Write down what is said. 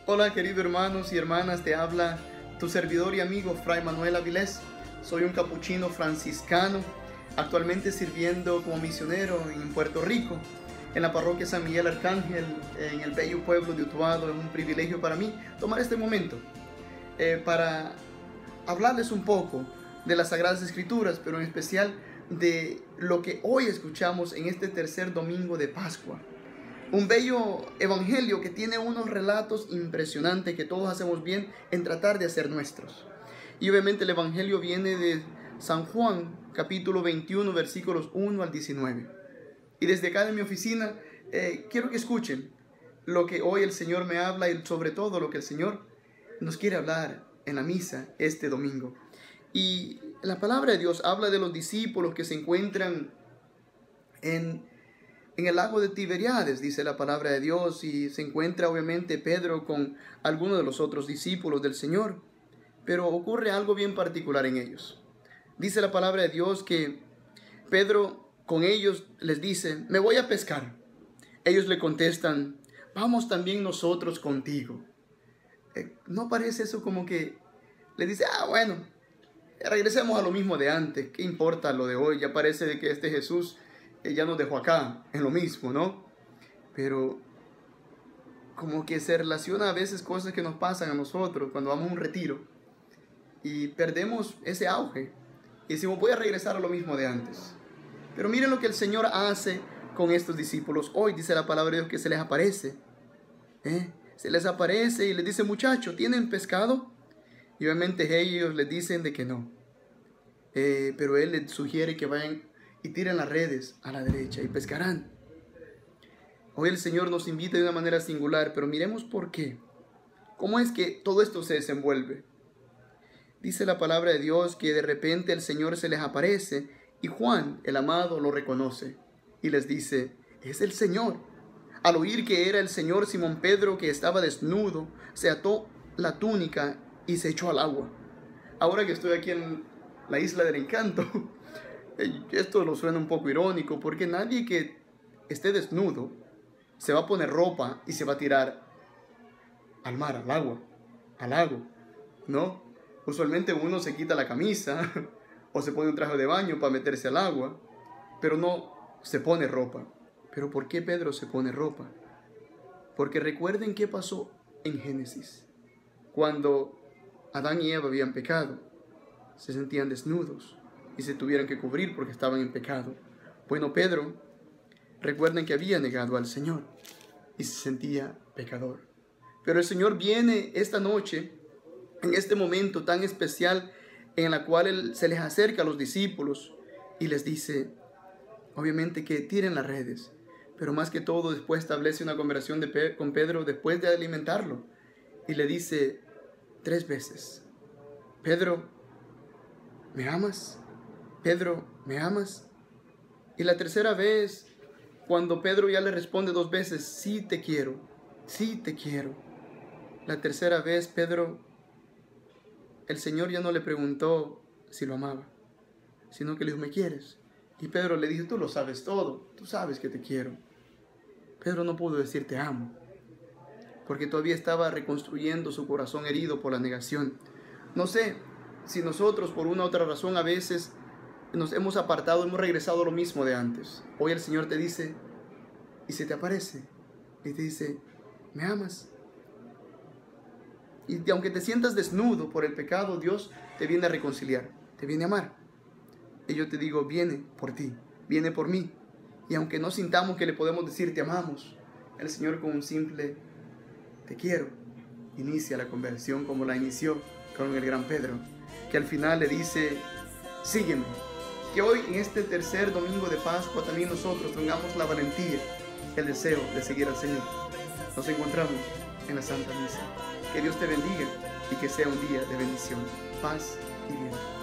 Hola queridos hermanos y hermanas, te habla tu servidor y amigo Fray Manuel Avilés. Soy un capuchino franciscano, actualmente sirviendo como misionero en Puerto Rico, en la parroquia San Miguel Arcángel, en el bello pueblo de Utuado. Es un privilegio para mí tomar este momento para hablarles un poco de las Sagradas Escrituras, pero en especial de lo que hoy escuchamos en este tercer domingo de Pascua. Un bello evangelio que tiene unos relatos impresionantes que todos hacemos bien en tratar de hacer nuestros. Y obviamente el evangelio viene de San Juan, capítulo 21, versículos 1 al 19. Y desde acá de mi oficina quiero que escuchen lo que hoy el Señor me habla y sobre todo lo que el Señor nos quiere hablar en la misa este domingo. Y la palabra de Dios habla de los discípulos que se encuentran en el lago de Tiberíades, dice la palabra de Dios, y se encuentra obviamente Pedro con algunos de los otros discípulos del Señor, pero ocurre algo bien particular en ellos. Dice la palabra de Dios que Pedro con ellos les dice: me voy a pescar. Ellos le contestan: vamos también nosotros contigo. ¿No parece eso como que le dice: bueno, regresemos a lo mismo de antes, qué importa lo de hoy? Ya parece de que este Jesús ya nos dejó acá, en lo mismo, ¿no? Pero como que se relaciona a veces cosas que nos pasan a nosotros cuando vamos a un retiro y perdemos ese auge y decimos: voy a regresar a lo mismo de antes. Pero miren lo que el Señor hace con estos discípulos. Hoy dice la palabra de Dios que se les aparece, se les aparece y les dice: muchachos, ¿tienen pescado? Y obviamente ellos les dicen de que no, pero Él les sugiere que vayan y tiren las redes a la derecha y pescarán. Hoy el Señor nos invita de una manera singular, pero miremos por qué. ¿Cómo es que todo esto se desenvuelve? Dice la palabra de Dios que de repente el Señor se les aparece y Juan, el amado, lo reconoce y les dice: es el Señor. Al oír que era el Señor, Simón Pedro, que estaba desnudo, se ató la túnica y se echó al agua. Ahora que estoy aquí en la Isla del Encanto, esto lo suena un poco irónico, porque nadie que esté desnudo se va a poner ropa y se va a tirar al mar, al agua, al lago, ¿no? Usualmente uno se quita la camisa o se pone un traje de baño para meterse al agua, pero no se pone ropa. ¿Pero por qué Pedro se pone ropa? Porque recuerden qué pasó en Génesis. Cuando Adán y Eva habían pecado, se sentían desnudos y se tuvieron que cubrir porque estaban en pecado. Bueno, Pedro, recuerden que había negado al Señor y se sentía pecador. Pero el Señor viene esta noche, en este momento tan especial en la cual Él se les acerca a los discípulos y les dice, obviamente, que tiren las redes, pero más que todo después establece una conversación con Pedro después de alimentarlo y le dice 3 veces: Pedro, ¿me amas? Pedro, ¿me amas? Y la tercera vez, cuando Pedro ya le responde 2 veces: sí te quiero, sí te quiero. La tercera vez, Pedro, el Señor ya no le preguntó si lo amaba, sino que le dijo: ¿me quieres? Y Pedro le dijo: tú lo sabes todo, tú sabes que te quiero. Pedro no pudo decir te amo, porque todavía estaba reconstruyendo su corazón herido por la negación. No sé si nosotros por una u otra razón a veces nos hemos apartado, hemos regresado a lo mismo de antes. Hoy el Señor te dice, y se te aparece, y te dice: ¿me amas? Y aunque te sientas desnudo por el pecado, Dios te viene a reconciliar, te viene a amar. Y yo te digo: viene por ti, viene por mí. Y aunque no sintamos que le podemos decir te amamos, el Señor con un simple te quiero inicia la conversión como la inició con el gran Pedro, que al final le dice: sígueme. Que hoy en este tercer domingo de Pascua también nosotros tengamos la valentía, el deseo de seguir al Señor. Nos encontramos en la Santa Misa. Que Dios te bendiga y que sea un día de bendición, paz y bien.